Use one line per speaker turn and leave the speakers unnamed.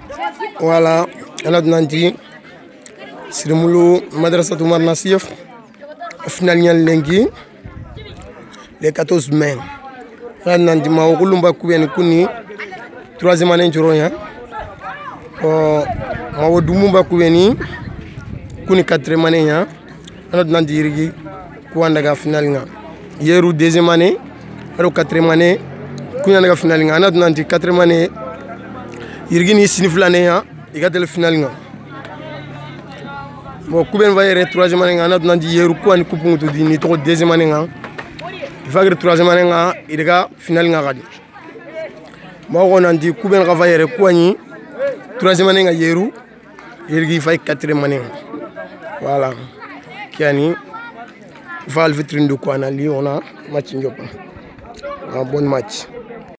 Voilà, on a dit Sirimulu Madrasatou Marnassif, finalement Lengi, le 14 mai. On a dit Maokulumba Koubeni Kouni, 3e année de Roya. Maodoumumba Koubeni, Kouni 4e année. On a dit Irigi, Kouandaga finalement. Hier ou 2e année, ou 4e année, Kouandaga finalement. On a dit 4e année. Irigi ni siniflane ya igatel final nga bon kuben va yere 3e année nga na nandi yeru ko ani coupe ngutu di ni to 2e année nga fagre 3e année nga idiga final nga gadi mo ko nandi kuben ga va yere ko ani 3e année nga yeru irigi fay 4e année voilà kiani val vitrine de ko anali on a match ndiopa un bon match.